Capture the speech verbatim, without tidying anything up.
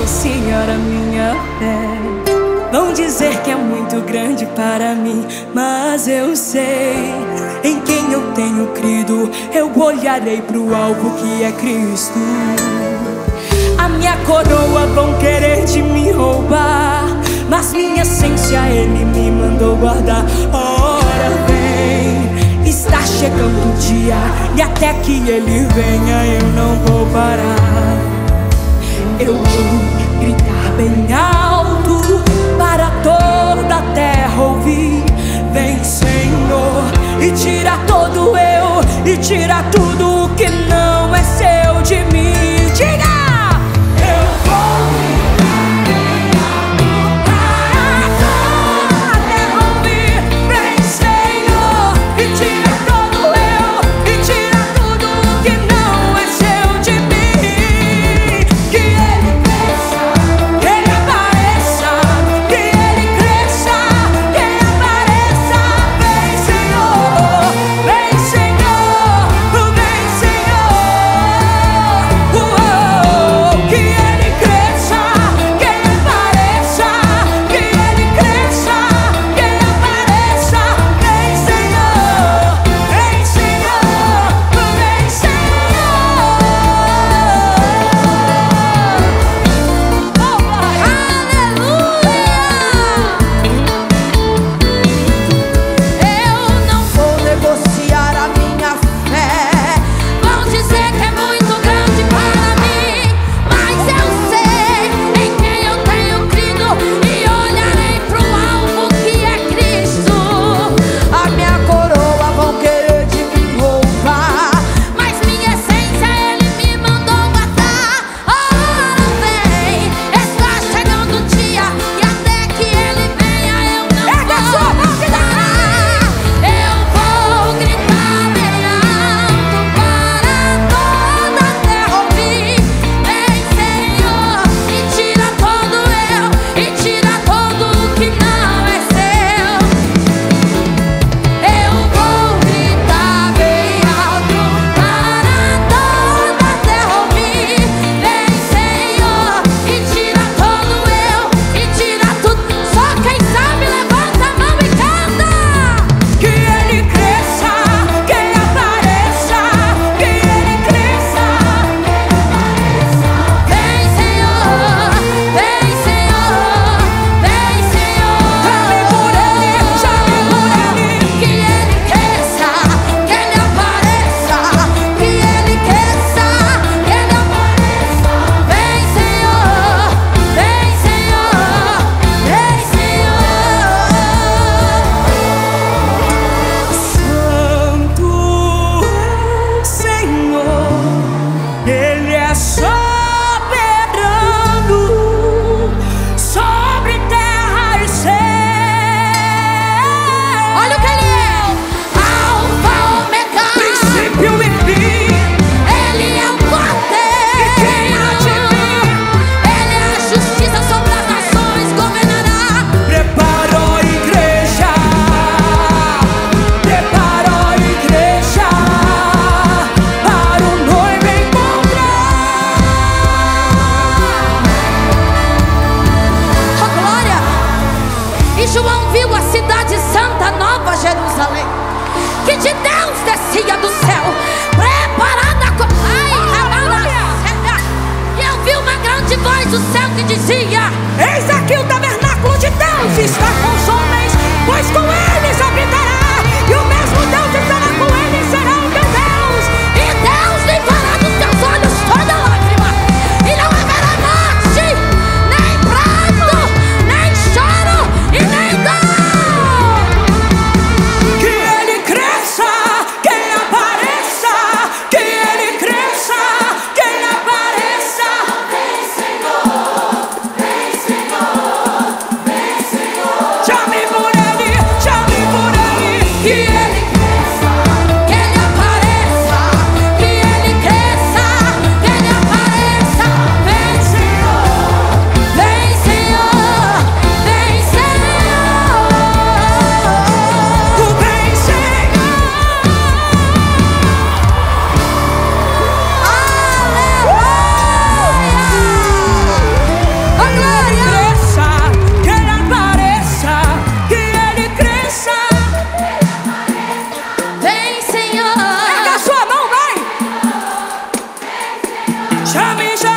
Senhor, a minha fé. Vão dizer que é muito grande para mim, mas eu sei em quem eu tenho crido. Eu olharei pro alvo que é Cristo. A minha coroa vão querer de me roubar, mas minha essência Ele me mandou guardar. Ora vem, está chegando o dia, e até que Ele venha eu não vou parar. Eu vou gritar bem alto para toda a terra ouvir. Vem, Senhor, e tira todo eu, e tira tudo o que não é seu de mim. Diga! Eu vou gritar bem alto para toda a terra ouvir. Vem, Senhor, e tira todo eu, e tira tudo o que não é seu de mim. Já me já